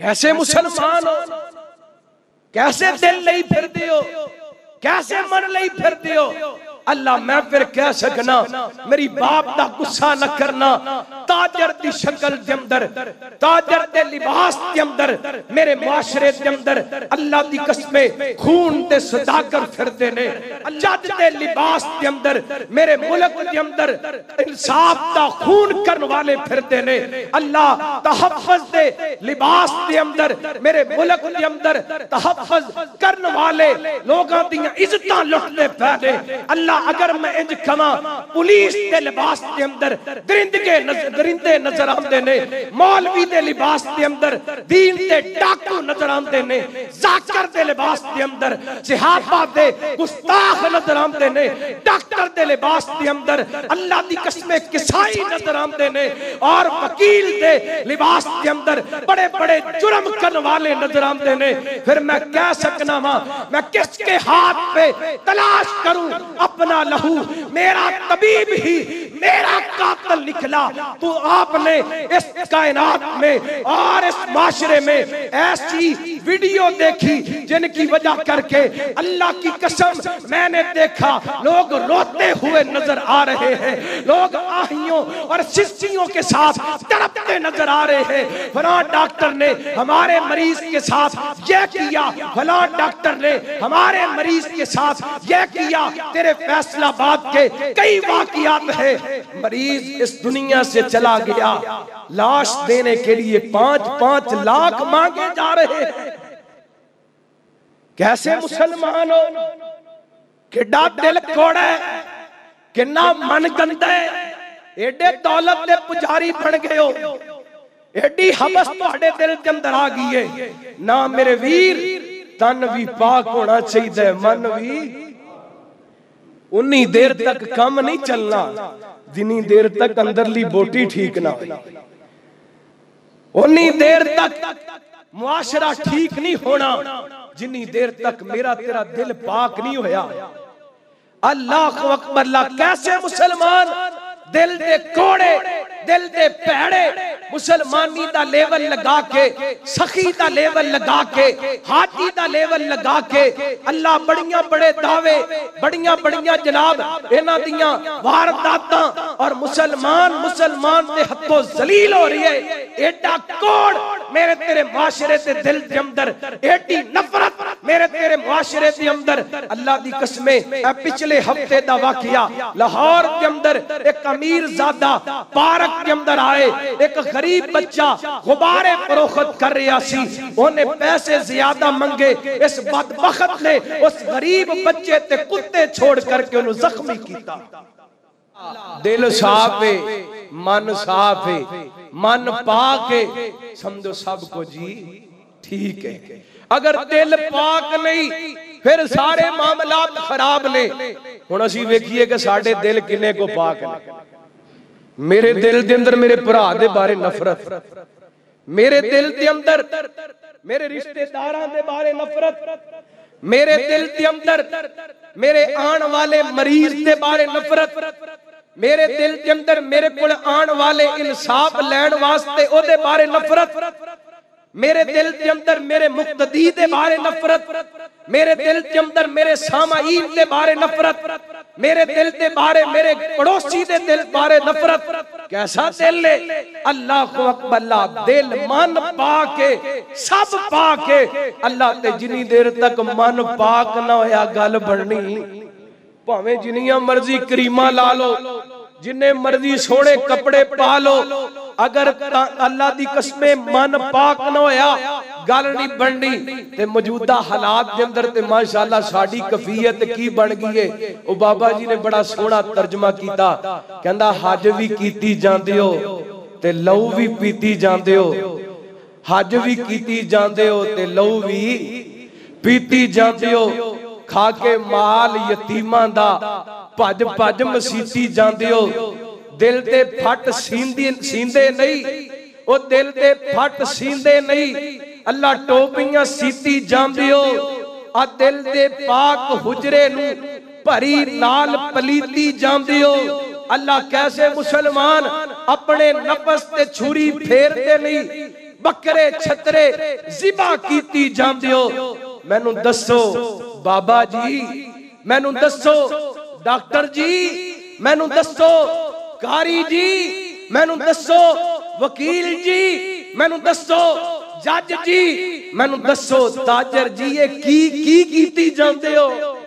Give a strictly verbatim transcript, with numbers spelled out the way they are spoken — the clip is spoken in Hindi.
कैसे मुसलमान हो, कैसे दिल नहीं फिरते हो, कैसे मन नहीं फिरते हो। अल्लाह मैं फिर कह सकना मेरी बाप दा गुस्सा न करना। ताजर दी शक्ल दे अंदर, ताजर दे लिबास दे अंदर, मेरे मुआशरे दे अंदर अल्लाह दी कसमें खून ते सदाकर फिरदे ने। जज दे लिबास दे अंदर मेरे मुल्क दे अंदर इंसाफ दा खून करने वाले फिरदे ने। अल्लाह तहफ्फुज दे लिबास दे अंदर मेरे मुल्क दे अंदर तहफ्फुज करने वाले लोगां दी इज्जतां लुटदे पै ने। अल्लाह अगर मैं इंज कमा पुलिस के लिबास के अंदर दरिंदे दरिंदे नजर आते ने, मौलवी के लिबास के अंदर दीन के डाकू नजर आते ने, जाकर के लिबास के अंदर सहाबा दे गुस्ताख नजर आते ने, डॉक्टर के लिबास के अंदर अल्लाह की कसमें किसाई नजर आते ने, और वकील के लिबास के अंदर बड़े बड़े जुर्म करने वाले नजर आते ने। फिर मैं कह सकना वा मैं किसके हाथ पे तलाश करूं अपना लहू। मेरा तबीब ही मेरा कातिल निकला। तो आपने इस कायनात में और इस माशरे में ऐसी वीडियो देखी जिनकी वजह करके अल्लाह की कसम मैंने देखा लोग रोते हुए नजर आ रहे हैं, लोग आहियों और सिस्सियों के साथ तड़पते नजर आ रहे हैं। फलां डॉक्टर ने हमारे मरीज के साथ यह किया, फलां डॉक्टर ने हमारे मरीज के साथ यह किया। तेरे फैसलाबाद के कई वाकयात है, मरीज इस दुनिया से चला गया, लाश देने के लिए पांच पांच लाख मांगे जा रहे हैं। कैसे मुसलमान हो, किड्डा दिल कोड़ा है, किन्ना मन गंदा है, एडे दौलत दे पुजारी बन गए हो, एडी हवस तुहाडे दिल के अंदर आ गई है ना। मेरे वीर तन भी पाक होना चाहिए, मन भी उन्नी देर तक काम नहीं चलना जिन्नी देर तक अंदरली बोटी ठीक ना हो, उन्नी देर तक मुआशरा ठीक नहीं होना जिन्नी देर तक मेरा तेरा दिल पाक नहीं होया। अल्लाह अकबर। ला कैसे मुसलमान दिल दे कोड़े, दिल दे पैड़े, मुसलमानी दा लेवल लगा के, सखी दा लेवल लगा के, हाजी दा लेवल लगा के अल्लाह बड़ियां बड़े दावे, बड़ियां बड़ियां जनाब इन्हां दियां वारदातां, और मुसलमान मुसलमान दे हत्थों जलील हो रही है। एडा कोड़ मेरे तेरे मुआशरे दे दिल दे अंदर, एडी नफरत मेरे तेरे मुआशरे दे अंदर। अल्लाह दी कसमें पिछले हफ्ते दा वाकया लाहौर के अंदर एक अमीर ज़ादा पार्क के अंदर आए, एक गरीब बच्चा गुब्बारे फरोख्त कर रहा सी, उन्हें पैसे ज्यादा मंगे। इस बदबख्त ने उस गरीब बच्चे ते कुत्ते छोड़ करके उन्हें जख्मी किया। दिल साफ है, मन साफ है, मन पाक है, समझो सब को जी ठीक है। अगर दिल पाक नहीं फिर सारे मामलात खराब ने। हुण असीं वेखिए कि साडे दिल किन्ने को पाक है। मेरे दिल के अंदर मेरे भरा दे बारे नफरत, मेरे दिल के अंदर मेरे रिश्तेदारां दे बारे नफरत, मेरे दिल के अंदर मेरे आने वाले मरीज के बारे नफरत, मेरे दिल के अंदर मेरे कोल आने वाले इंसाफ लैण वास्ते ओदे बारे नफरत, मेरे दिल के अंदर मेरे मुक्तदी दे बारे नफरत, मेरे दिल के अंदर मेरे सामाईन दे बारे नफरत, मेरे दिल के बारे मेरे पड़ोसी दे दिल बारे नफरत। कैसा दिल है, अल्लाह को अकबर। दिल मन पाके सब पाके अल्लाह ते जिनी देर तक मन पाक ना होया गल बननी। भावें जिनियां मर्जी करीमा ला लो, जिन्ने मर्जी सोने कपड़े पा लो, अगर अल्लाह दी कसमें मन पाक ना होया गल नहीं बननी। ते मौजूदा हालात के अंदर ते माशाअल्लाह साडी कफियत की बन गई है। ओ बाबा जी ने बड़ा सोहना तर्जमा किया, कहंदा हज भी कीती जांदे हो ते लहू भी पीती जांदे हो, हज भी कीती जांदे हो ते लहू भी पीती जांदे हो, खा के माल यतीमां दा भज भज मसीती जांदे हो। दिल दे फट सींदे सींदे नहीं, ओ दिल दे फट सींदे नहीं, अल्लाह टोपियां सीती जांदे हो। आ दिल दे पाक हुजरे नू भरी नाल पलीती जांदे हो। अल्लाह कैसे मुसलमान अपने नफस ते छुरी फेरते नहीं, बकरे छतरे जिबा कीती जांदे हो, मैनू दसो बाबा जी, मैनू दसो डॉक्टर जी, मैनू दसो कारी जी, मैनू दसो वकील जी, मैनू दसो जज जी, मैनू दसो ताजर जी, ये की की कीती जांदे हो।